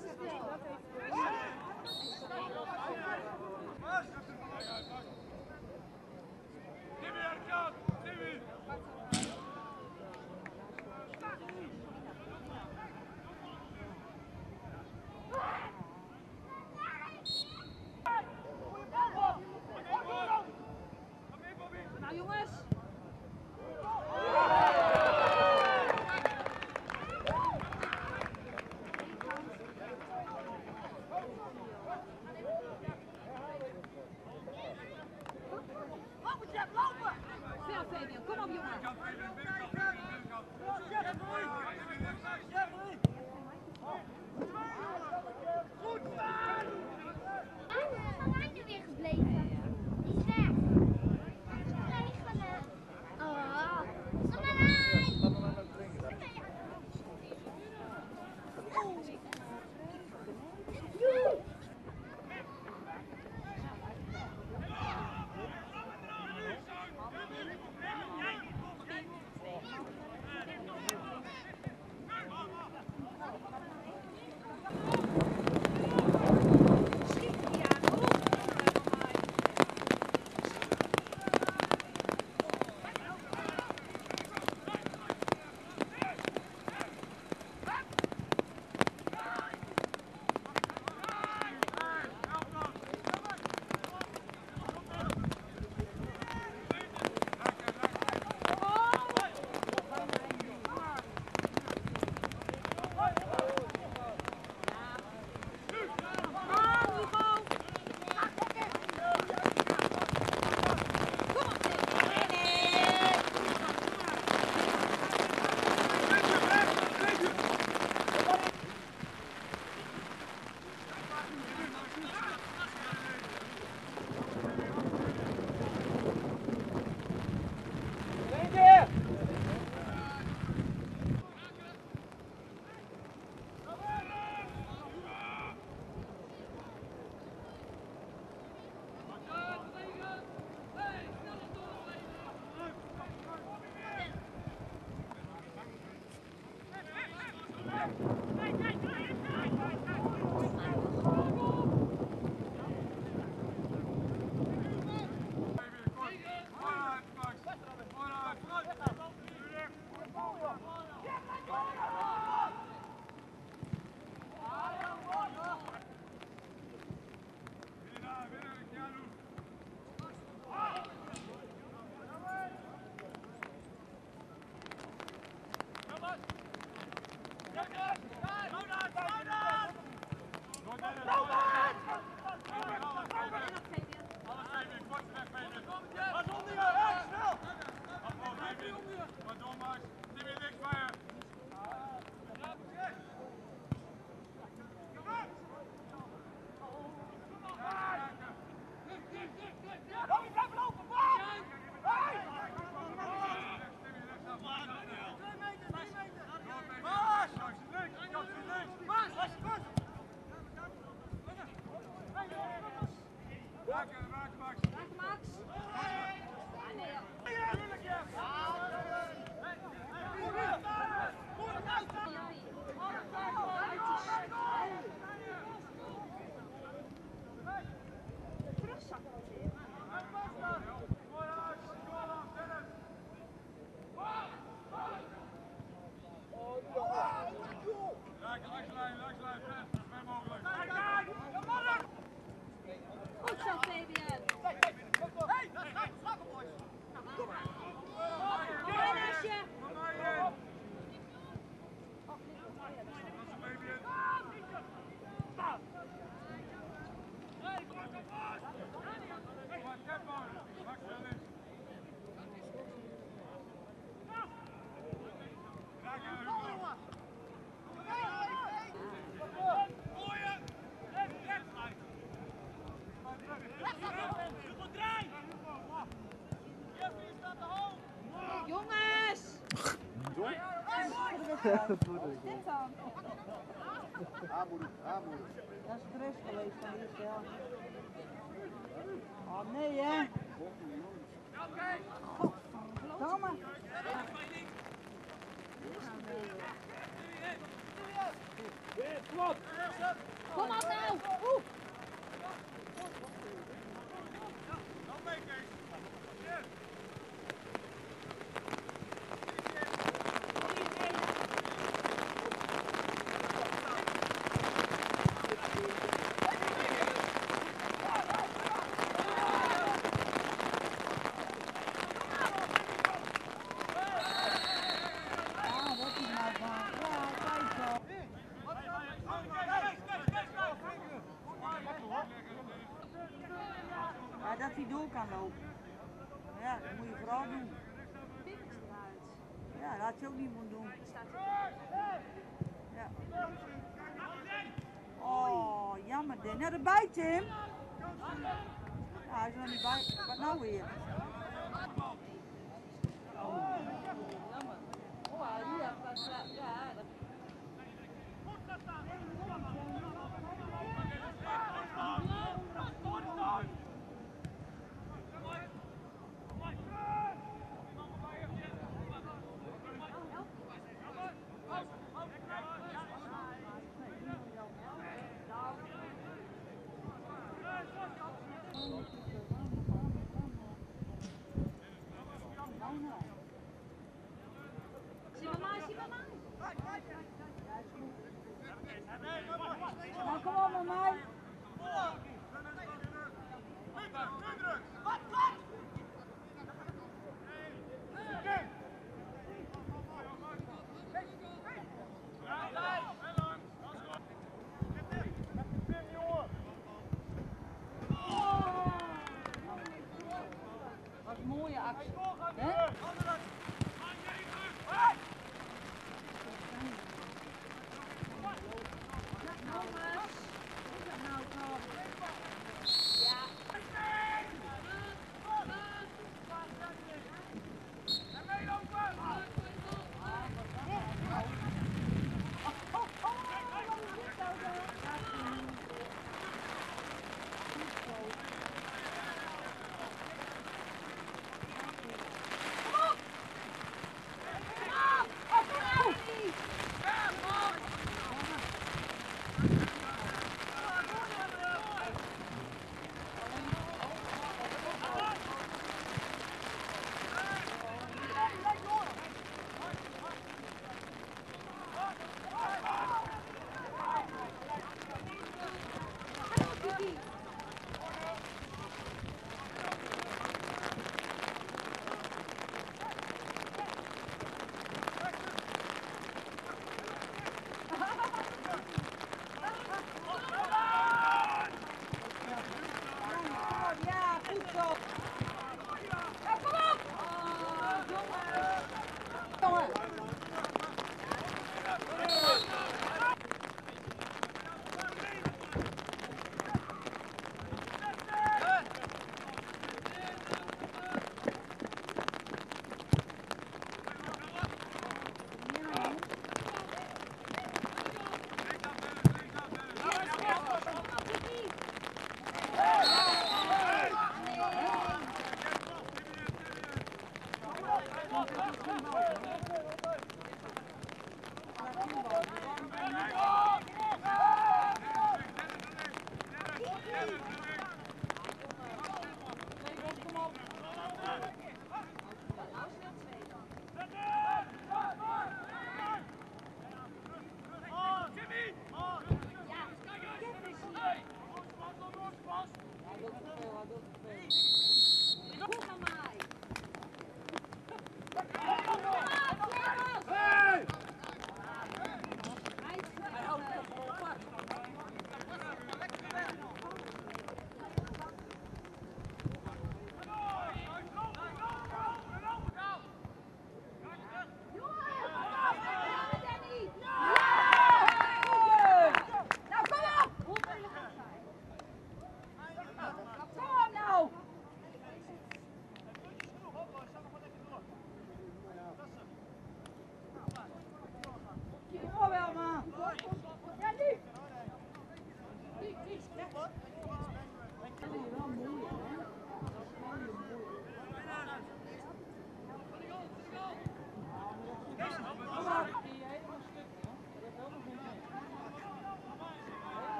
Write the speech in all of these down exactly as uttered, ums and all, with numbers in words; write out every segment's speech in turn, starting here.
Nou jongens. Snel Fabian, kom op jongen. Oranje weer gebleven. Die is weg. Regelen. Oh, Goed zo Fabian. Jongens! Wat is dit dan? Aanmoedig, aanmoedig. Dat is het rust geweest van die stel. Oh nee hè? Godverdomme. Kom op nou! Oeh. Ah, wat is nou van? Ja, kijk zo. Ja, dat hij door kan lopen. Ja, dat moet je vooral doen. Ja, dat had je ook niet moeten doen. Ja. Oh, jammer dit. Net erbij, Tim. Ja, hij is er nog niet bij. Wat nou weer? Zie mama, zie mama. Nou, kom op met mij. Wat een mooie actie. Hè? Ja, goed zo. Ja, kom op! Jongen!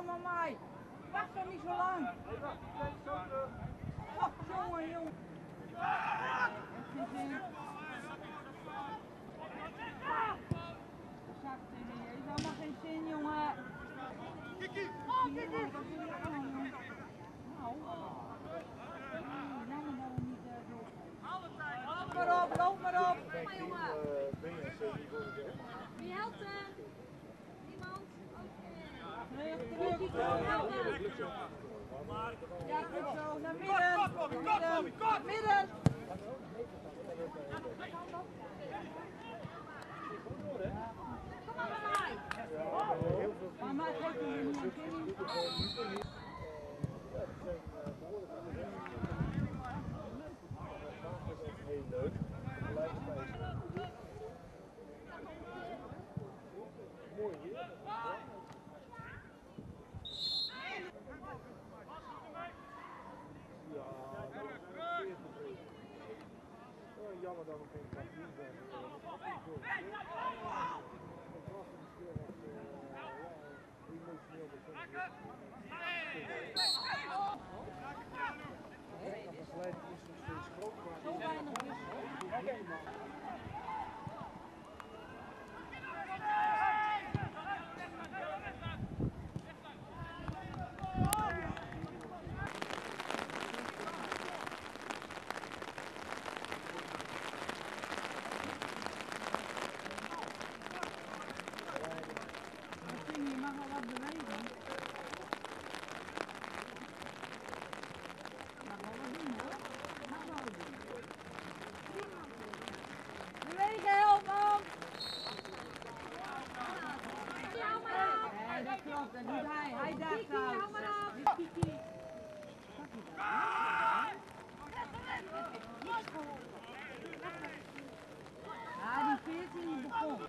maar mij. Wacht toch niet zo lang. Oh, jongen, jongen. Zacht in je. Heeft allemaal geen zin, jongen. Oh, dit is. Nou. Jammer dat we niet doorgaan. Loop maar op, loop maar op. Kom maar, jongen. Wie helpt hem? Niemand? Oké. Terug, terug, terug. Ja, goed zo. Naar midden. Midden. Midden. Kom maar bij mij. Maar mij geeft hem niet een kind. Heel leuk. Mooi hier. Ja, oh, jammer dat we geen kampioen zijn. Emotioneel begonnen. De verleiding is nog steeds groot, maar Zo weinig is. Je mag wel wat bewegen. Mag wel wat doen hoor. Mag wel wat doen. Bewegen, help man! Hou maar af. Nee, dat klopt, dat doet hij. Hij daagt Kiki, hou uit. maar af. Dit Kiki. Zag je dat? Niks geholpen. Ja, die veertien die begon.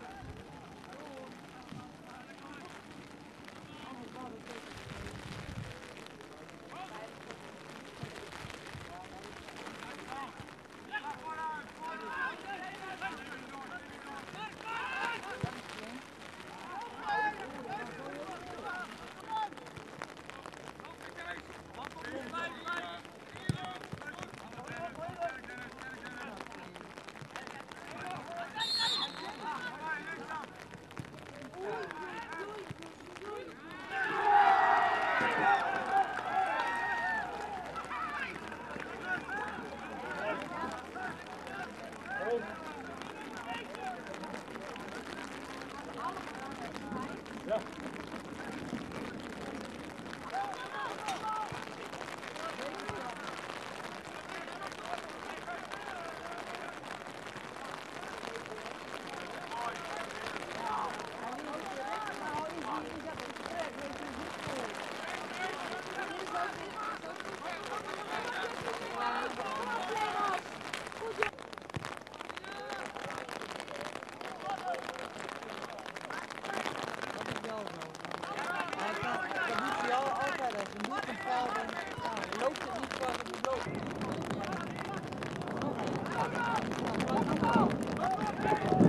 Loopt het niet waar het moet lopen?